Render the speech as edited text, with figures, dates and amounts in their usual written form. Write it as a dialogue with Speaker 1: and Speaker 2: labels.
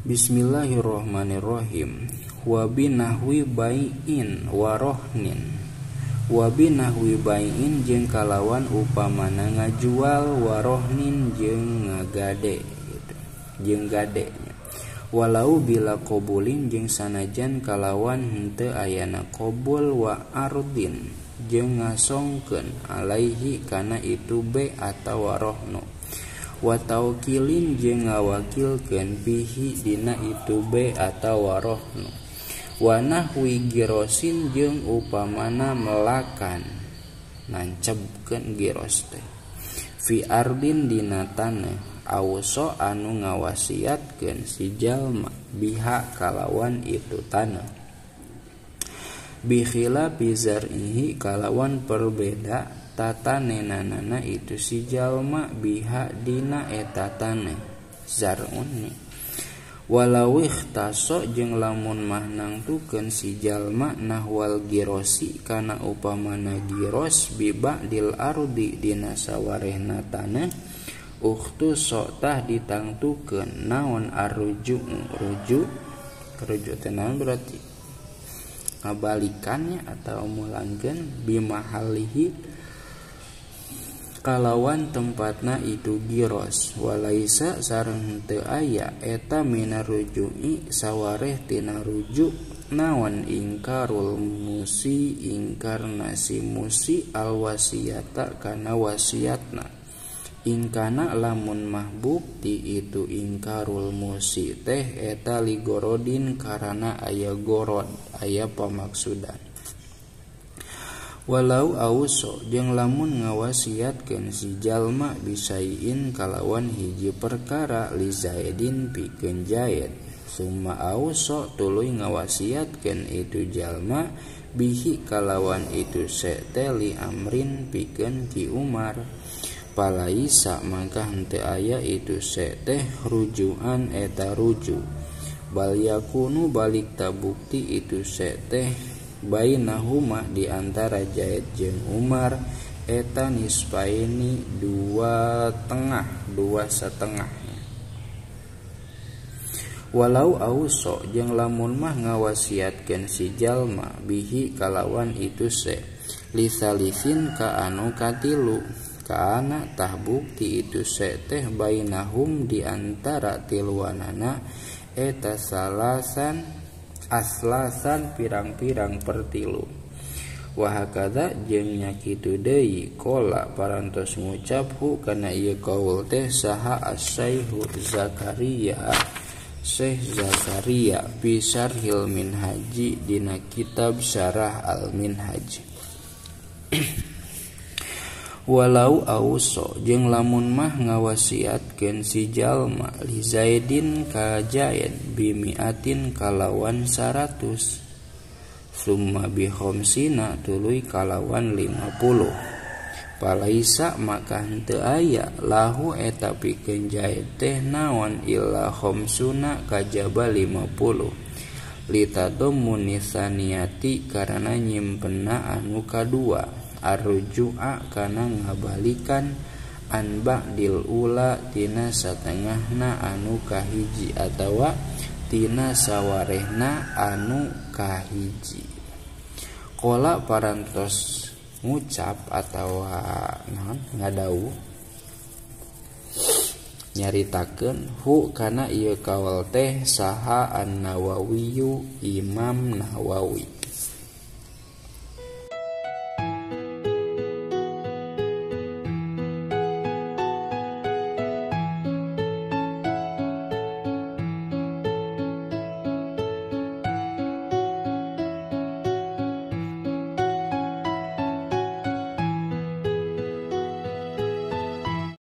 Speaker 1: Bismillahirrahmanirrahim. Wa binahwi bai'in wa rohnin. Wa binahwi bai'in jeung kalawan upamana ngajual wa rohnin jeung ngagade gitu. Jeung gade. Walau bila qabulin jeung sanajan kalawan henteu ayana qabul wa ardin jeung ngasongkeun alaihi kana itu be atawa rohnu. Wa taukilin jeung ngawakilkeun bihi dina itu be atawa rohnu. Wa nahwi girosin jeung upamana melakan nancebkeun giros teh fi ardin dina taneuh awso anu ngawasiatkeun si jalma biha kalawan itu taneuh bi khilafi zar'ihi kalawan perbeda tatanenanana itu si jalma biha dina eta taneuh zar'un. Walau ikhtaso jeung lamun mah nangtukeun si jalma nahwal girosi kana upamana giros biba dil ardi dina sawarehna taneuh ukhtuso tah ditangtukeun naon arruju rujuk teh naon berarti ngabalikannya atau mulangkeun bimahalihi kalawan tempatna itu giros. Walaisa sareng henteu aya eta minaruju'i sawareh tina rujuk naon ingkarul musi ingkarnasi musi alwasiyata kana wasiatna. Ingkana lamun mah bukti itu ingkarul musi teh eta ligorodin karana aya gorod aya pamaksudan. Walau auso jeung lamun ngawasiatkeun si jalma bisaiin kalawan hiji perkara li Zaidin pikeun Zaid summa auso tuluy ngawasiatkeun itu jalma bihi kalawan itu seteli amrin pikeun ki Umar palaisa maka henteu aya itu teh rujuan eta rujuk bal yakunu balik tabukti itu teh bainahuma di antara Zaid jeung Umar eta nisfaini dua setengah. Walau auso jeung lamun mah ngawasiatkeun si jalma bihi kalawan itu lisalisin ka anu katilu kana tah bukti itu teh bainahum di antara tiluanana eta aslasan pirang-pirang pertilu. Wahakada jeung nya kitu deui qala parantos ngucap kana ieu qaul teh saha as-Syaihu Zakaria Syekh Zakaria fi Syarhil Minhaji dina kitab Syarah Al-Minhaj. Walau auso jeung lamun mah ngawasiatkeun si jalma li Zaidin ka Zaid bimiatin kalawan 100 summa bi khamsina tuluy kalawan 50 palaisa maka henteu aya lahu eta pikeun Zaid teh naon illa khamsuna kajaba 50 litadammun saniyati karana nyimpenna anu kadua arruju'a kana ngabalikan an ba'dil ula tina satengahna anu kahiji atawa tina sawarehna anu kahiji. Qala parantos ngucap atawa naon ngadawuh nyaritakeun kana ieu kaul teh saha An-Nawawiyu Imam Nawawi.